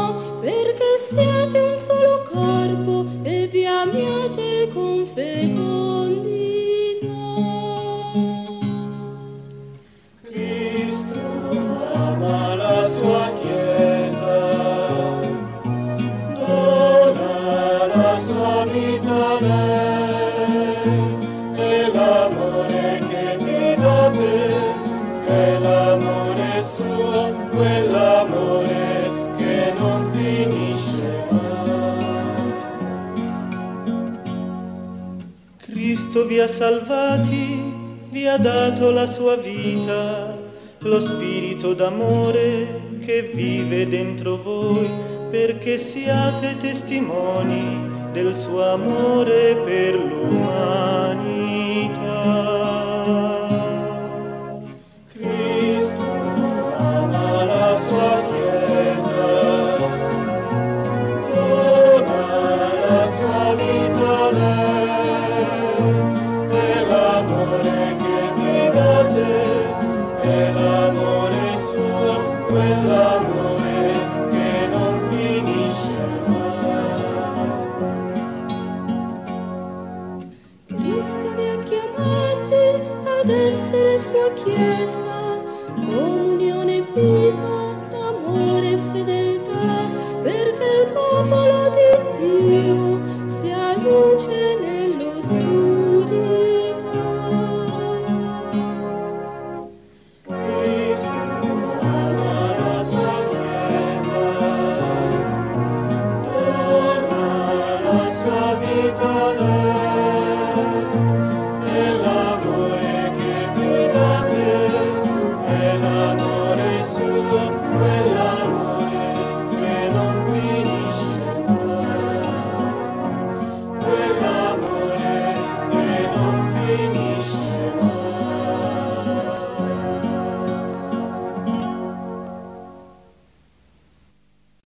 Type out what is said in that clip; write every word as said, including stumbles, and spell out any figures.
perché siete un solo corpo e vi amiate con fecondità. Cristo ama la sua Chiesa, dona la sua vita a lei, e l'amore che mi dà te è l'amore suo, quell'amore che non finisce mai. Cristo vi ha salvati, vi ha dato la sua vita, lo spirito d'amore che vive dentro voi, perché siate testimoni del suo amore per l'umanità.